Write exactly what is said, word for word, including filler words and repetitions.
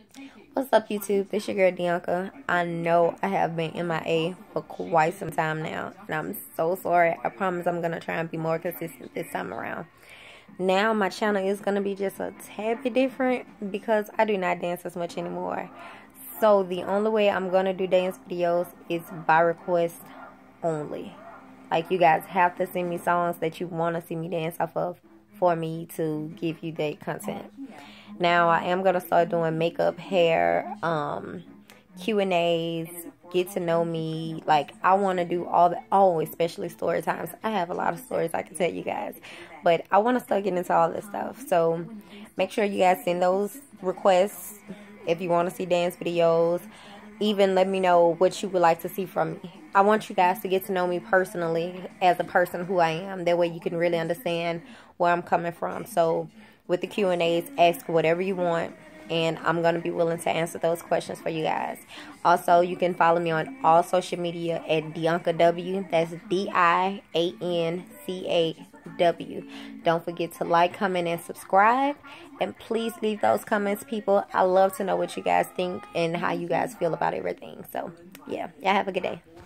What's up, YouTube? It's your girl Dianca. I know I have been M I A for quite some time now, and I'm so sorry. I promise I'm gonna try and be more consistent this time around. Now my channel is gonna be just a tad bit different because I do not dance as much anymore. So the only way I'm gonna do dance videos is by request only. Like, you guys have to send me songs that you want to see me dance off of for me to give you that content. Now I am gonna start doing makeup, hair, um, Q and A's, get to know me. Like, I want to do all the, oh, especially story times. I have a lot of stories I can tell you guys, but I want to start getting into all this stuff. So make sure you guys send those requests if you want to see dance videos. Even let me know what you would like to see from me. I want you guys to get to know me personally as a person who I am. That way you can really understand where I'm coming from. So with the Q and A's, ask whatever you want, and I'm going to be willing to answer those questions for you guys. Also, you can follow me on all social media at Dianca W. That's D I A N C A W. Don't forget to like, comment, and subscribe. And please leave those comments, people. I love to know what you guys think and how you guys feel about everything. So, yeah. Y'all have a good day.